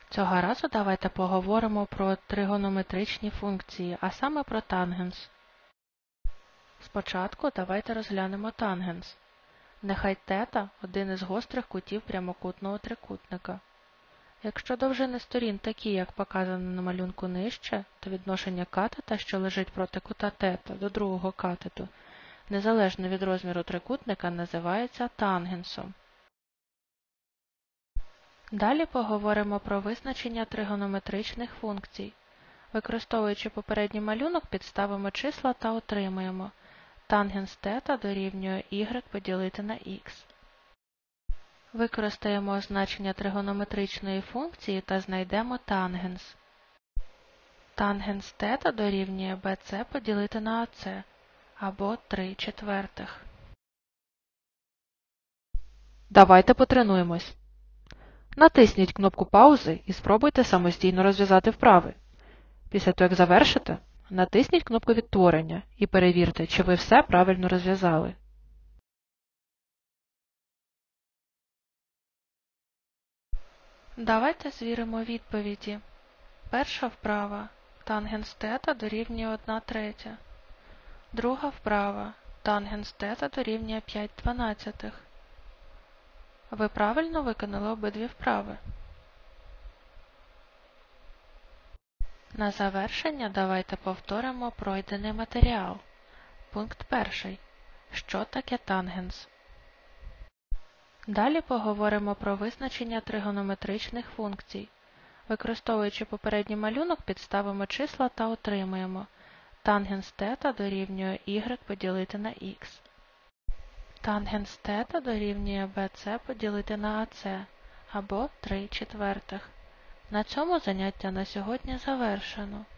Цього разу давайте поговоримо про тригонометричні функції, а саме про тангенс. Спочатку давайте розглянемо тангенс. Нехай тета – один із гострих кутів прямокутного трикутника. Якщо довжини сторін такі, як показано на малюнку нижче, то відношення катета, що лежить проти кута тета, до другого катету, незалежно від розміру трикутника, називається тангенсом. Далі поговоримо про визначення тригонометричних функцій. Використовуючи попередній малюнок, підставимо числа та отримаємо тангенс тета дорівнює y поділити на х. Використаємо означення тригонометричної функції та знайдемо тангенс. Тангенс тета дорівнює bc поділити на ac, або 3/4. Давайте потренуємось. Натисніть кнопку паузи і спробуйте самостійно розв'язати вправи. Після того, як завершите, натисніть кнопку відтворення і перевірте, чи ви все правильно розв'язали. Давайте звіримо відповіді. Перша вправа. Тангенс тета дорівнює 1/3. Друга вправа. Тангенс тета дорівнює 5/12. Ви правильно виконали обидві вправи. На завершення давайте повторимо пройдений матеріал. Пункт 1. Що таке тангенс? Далі поговоримо про визначення тригонометричних функцій. Використовуючи попередній малюнок, підставимо числа та отримаємо тангенс тета дорівнює y поділити на х. Тангенс тета дорівнює bc поділити на ac, або 3/4. На цьому заняття на сьогодні завершено.